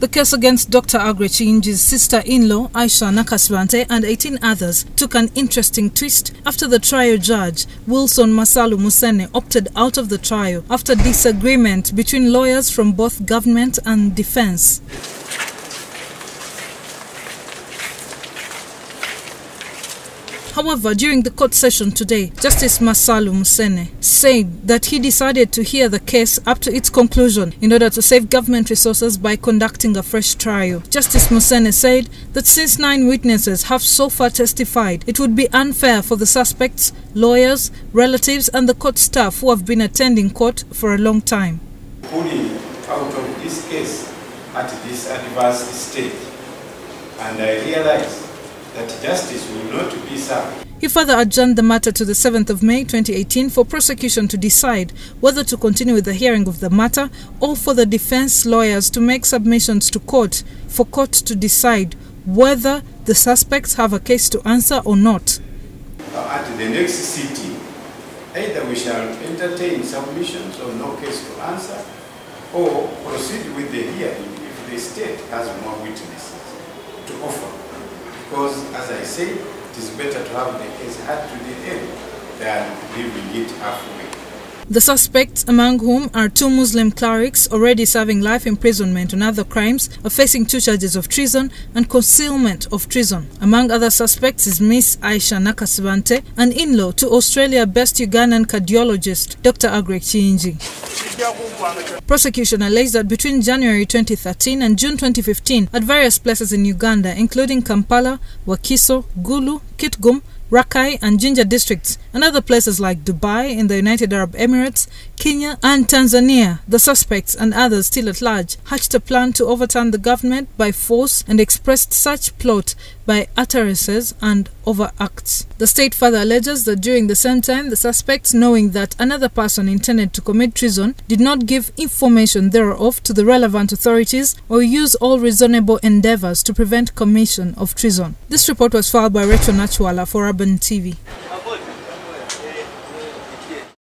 The case against Dr. Aggrey Kiyingi's sister-in-law, Aisha Nakasibante, and 18 others took an interesting twist after the trial judge, Wilson Masalu Musene, opted out of the trial after disagreement between lawyers from both government and defense. However, during the court session today, Justice Masalu Musene said that he decided to hear the case up to its conclusion in order to save government resources by conducting a fresh trial. Justice Musene said that since 9 witnesses have so far testified, it would be unfair for the suspects, lawyers, relatives and the court staff who have been attending court for a long time. Pulling out of this case at this advanced stage, and I realized that justice will not be served. He further adjourned the matter to the 7th of May 2018 for prosecution to decide whether to continue with the hearing of the matter or for the defense lawyers to make submissions to court for court to decide whether the suspects have a case to answer or not. At the next sitting, either we shall entertain submissions or no case to answer, or proceed with the hearing if the state has more witnesses to offer. Because, as I say, it is better to have the case hard to the end than leaving it halfway. The suspects, among whom are 2 Muslim clerics already serving life imprisonment on other crimes, are facing 2 charges of treason and concealment of treason. Among other suspects is Miss Aisha Nakasibante, an in-law to Australia-based Ugandan cardiologist Dr. Aggrey Kiyingi. Prosecution alleged that between January 2013 and June 2015, at various places in Uganda, including Kampala, Wakiso, Gulu, Kitgum, Rakai and Jinja districts, and other places like Dubai in the United Arab Emirates, Kenya and Tanzania, the suspects and others still at large hatched a plan to overturn the government by force and expressed such plot by utterances and overacts. The state further alleges that during the same time, the suspects, knowing that another person intended to commit treason, did not give information thereof to the relevant authorities or use all reasonable endeavors to prevent commission of treason. This report was filed by Rachel Nachwala for Urban TV.